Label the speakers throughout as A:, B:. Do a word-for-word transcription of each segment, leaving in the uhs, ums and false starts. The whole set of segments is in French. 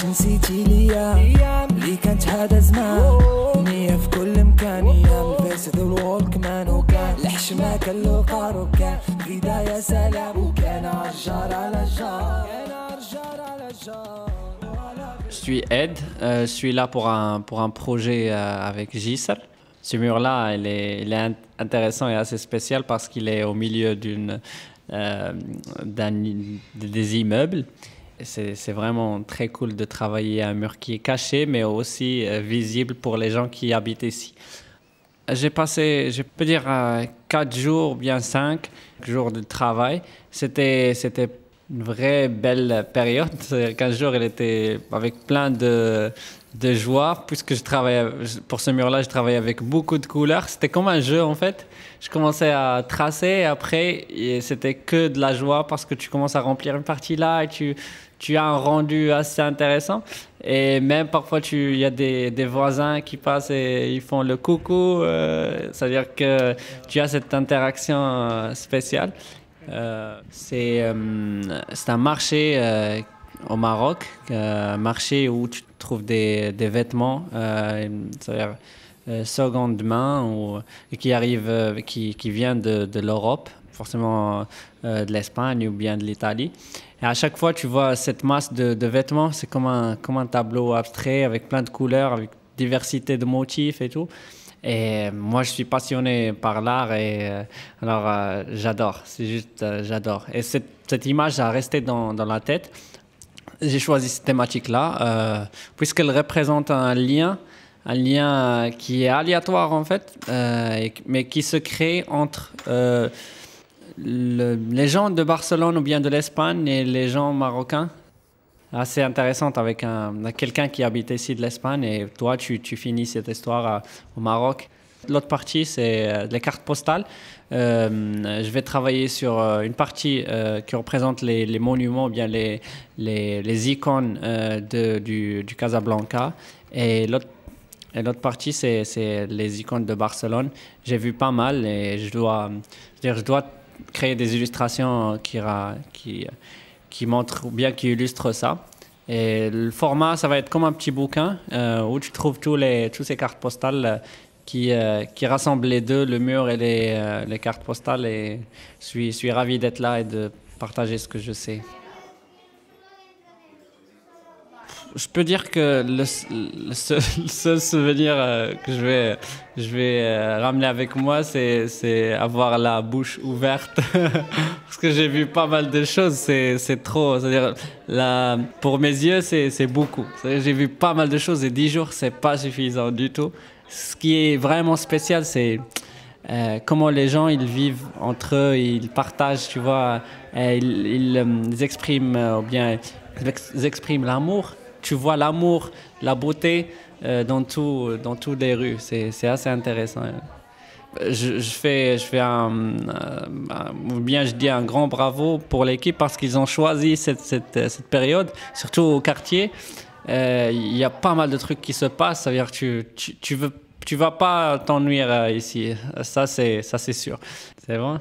A: واش نسيتي ليا اللي كانت هذا زمان نية في كل مكان ايام الفيس ذو الوالكمان وكان الحشمة كاللقار وكان بداية سلام وكان عالجار على الجار كان عالجار على الجار.
B: Je suis Ed, euh, je suis là pour un, pour un projet euh, avec Gisr. Ce mur-là, il est, il est intéressant et assez spécial parce qu'il est au milieu d'une, euh, d'un, des immeubles. C'est vraiment très cool de travailler un mur qui est caché, mais aussi euh, visible pour les gens qui habitent ici. J'ai passé, je peux dire, euh, quatre jours, ou bien cinq jours de travail. C'était, c'était une vraie belle période. quinze jours, il était avec plein de, de joie, puisque je travaillais, pour ce mur-là, je travaillais avec beaucoup de couleurs. C'était comme un jeu, en fait. Je commençais à tracer, et après, c'était que de la joie, parce que tu commences à remplir une partie là, et tu, tu as un rendu assez intéressant. Et même parfois, il y a des, des voisins qui passent et ils font le coucou. Euh, C'est-à-dire que tu as cette interaction euh, spéciale. Euh, c'est euh, un marché euh, au Maroc, un marché où tu trouves des, des vêtements, euh, c'est-à-dire euh, seconde main, ou, qui arrive, euh, qui, qui vient de, de l'Europe, forcément euh, de l'Espagne ou bien de l'Italie. Et à chaque fois, tu vois cette masse de, de vêtements, c'est comme un, comme un tableau abstrait avec plein de couleurs, avec diversité de motifs et tout. Et moi, je suis passionné par l'art et euh, alors euh, j'adore, c'est juste, euh, j'adore. Et cette, cette image a resté dans, dans la tête. J'ai choisi cette thématique-là euh, puisqu'elle représente un lien, un lien qui est aléatoire en fait, euh, et, mais qui se crée entre euh, le, les gens de Barcelone ou bien de l'Espagne et les gens marocains. Assez intéressante avec un, quelqu'un qui habite ici de l'Espagne et toi, tu, tu finis cette histoire à, au Maroc. L'autre partie, c'est euh, les cartes postales. Euh, je vais travailler sur euh, une partie euh, qui représente les, les monuments, bien les, les, les icônes euh, de, du, du Casablanca. Et l'autre l'autre partie, c'est les icônes de Barcelone. J'ai vu pas mal et je dois, je veux dire, je dois créer des illustrations qui... qui qui montre ou bien qui illustre ça. Et le format, ça va être comme un petit bouquin euh, où tu trouves tous les, toutes ces cartes postales euh, qui, euh, qui rassemblent les deux, le mur et les, euh, les cartes postales. Et je suis, je suis ravi d'être là et de partager ce que je sais. Je peux dire que le, le, seul, le seul souvenir euh, que je vais, je vais euh, ramener avec moi, c'est avoir la bouche ouverte. Parce que j'ai vu pas mal de choses, c'est trop. C'est-à-dire, pour mes yeux, c'est beaucoup. J'ai vu pas mal de choses et dix jours, c'est pas suffisant du tout. Ce qui est vraiment spécial, c'est euh, comment les gens ils vivent entre eux, ils partagent, tu vois, euh, ils, ils, ils expriment, euh, ou bien ils expriment l'amour. Tu vois l'amour, la beauté euh, dans, tout, dans toutes les rues. C'est assez intéressant. Je, je fais, je fais un, un, ou bien je dis un grand bravo pour l'équipe parce qu'ils ont choisi cette, cette, cette période, surtout au quartier. Euh, il y a pas mal de trucs qui se passent. Ça veut dire que tu, tu, tu, veux, tu vas pas t'ennuyer euh, ici. Ça, c'est sûr. C'est bon?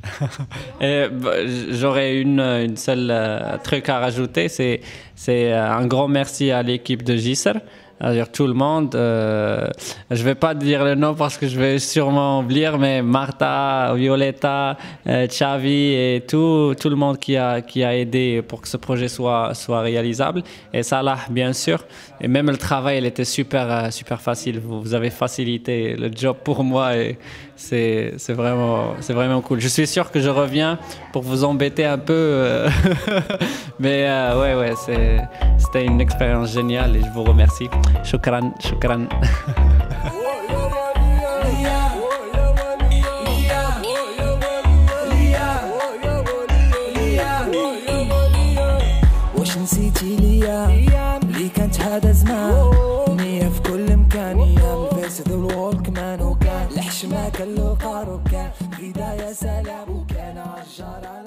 B: J'aurais une, une seule euh, truc à rajouter, c'est euh, un grand merci à l'équipe de Gisr, c'est-à-dire tout le monde. Euh, je ne vais pas dire le nom parce que je vais sûrement oublier, mais Martha, Violetta, euh, Xavi et tout, tout le monde qui a, qui a aidé pour que ce projet soit, soit réalisable. Et Salah, bien sûr. Et même le travail, il était super, super facile. Vous, vous avez facilité le job pour moi et c'est vraiment, vraiment cool. Je suis sûr que je reviens pour vous embêter un peu. Euh mais euh, ouais, ouais, c'était une expérience géniale et je vous remercie. Shukran, shukran.
A: واش نسيتي ليا اللي كانت هذا زمان نية في كل مكان ايام الفيس ذو الوالكمان وكان الحشمة كاللقار وكان بداية سلام وكان عالجار.